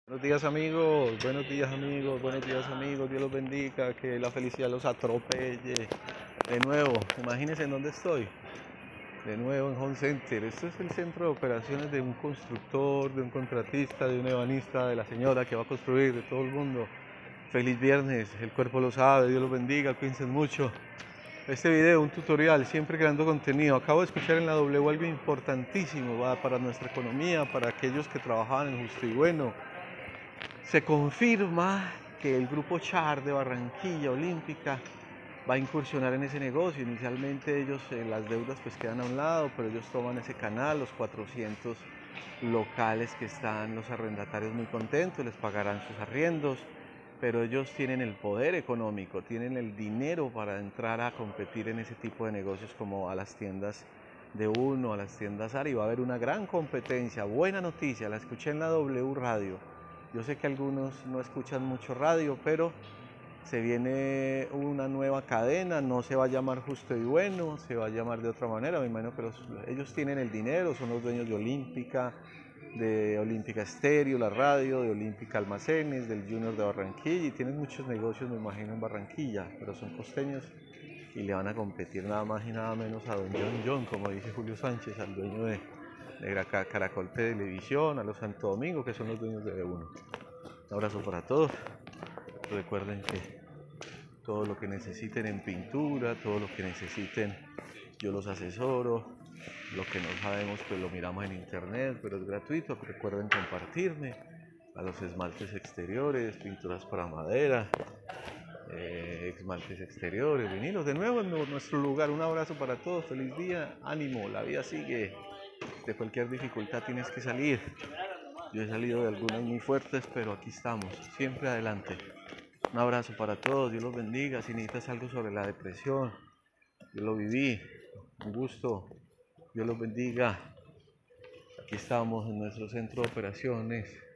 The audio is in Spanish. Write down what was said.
Buenos días amigos, buenos días amigos, buenos días amigos, Dios los bendiga, que la felicidad los atropelle. De nuevo, imagínense en dónde estoy. De nuevo en Home Center. Esto es el centro de operaciones de un constructor, de un contratista, de un ebanista, de la señora que va a construir, de todo el mundo. Feliz viernes, el cuerpo lo sabe, Dios los bendiga, cuídense mucho. Este video, un tutorial, siempre creando contenido. Acabo de escuchar en la W algo importantísimo para nuestra economía, para aquellos que trabajaban en Justo y Bueno. Se confirma que el grupo Char de Barranquilla Olímpica va a incursionar en ese negocio. Inicialmente ellos, las deudas pues quedan a un lado, pero ellos toman ese canal, los 400 locales que están los arrendatarios muy contentos, les pagarán sus arriendos, pero ellos tienen el poder económico, tienen el dinero para entrar a competir en ese tipo de negocios como a las tiendas de Uno, a las tiendas Ari. Va a haber una gran competencia, buena noticia, la escuché en la W Radio. Yo sé que algunos no escuchan mucho radio, pero se viene una nueva cadena, no se va a llamar Justo y Bueno, se va a llamar de otra manera, me imagino que ellos tienen el dinero, son los dueños de Olímpica Estéreo, la radio, de Olímpica Almacenes, del Junior de Barranquilla, y tienen muchos negocios, me imagino, en Barranquilla, pero son costeños y le van a competir nada más y nada menos a don John, como dice Julio Sánchez, al dueño de Caracol Televisión, a los Santo Domingo, que son los dueños de Uno. Un abrazo para todos. Recuerden que todo lo que necesiten en pintura, todo lo que necesiten, yo los asesoro. Lo que no sabemos, pues lo miramos en internet, pero es gratuito. Recuerden compartirme. A los esmaltes exteriores, pinturas para madera, esmaltes exteriores, vinilos. De nuevo en nuestro lugar. Un abrazo para todos. Feliz día. Ánimo. La vida sigue. De cualquier dificultad tienes que salir. Yo he salido de algunas muy fuertes, pero aquí estamos, siempre adelante. Un abrazo para todos, Dios los bendiga. Si necesitas algo sobre la depresión, yo lo viví, un gusto, Dios los bendiga. Aquí estamos en nuestro centro de operaciones.